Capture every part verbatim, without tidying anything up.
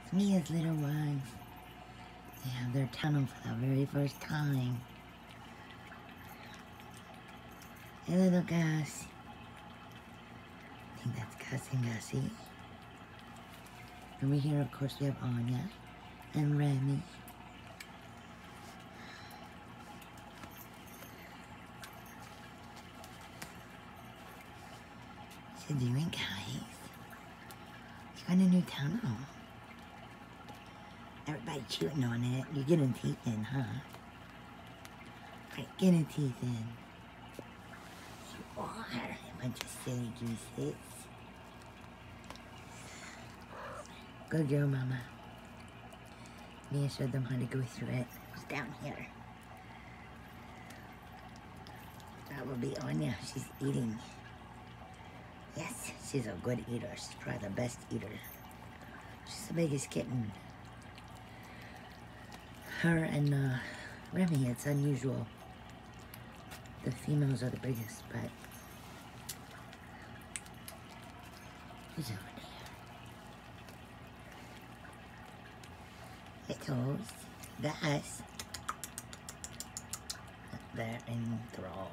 It's Mia's little ones. They have their tunnel for the very first time. Hey, little Gus. I think that's Gus and Gussie. Over here, of course, we have Anya and Remy. What's you doing, guys? You got a new tunnel. Everybody chewing on it. You're getting teeth in, huh? Right, getting teeth in. You are a bunch of silly gooses. Good girl, Mama. Mia showed them how to go through it. It's down here. That will be Anya. She's eating. Yes, she's a good eater. She's probably the best eater. She's the biggest kitten. Her and uh, Remy, it's unusual. The females are the biggest, but who's over there? Littles, Gus. They're enthralled.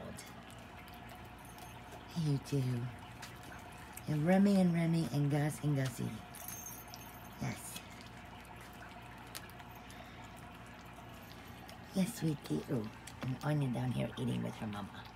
You two. And Remy and Remy and Gus and Gussie. Yes. Yes, we do. And Anya down here eating with her mama.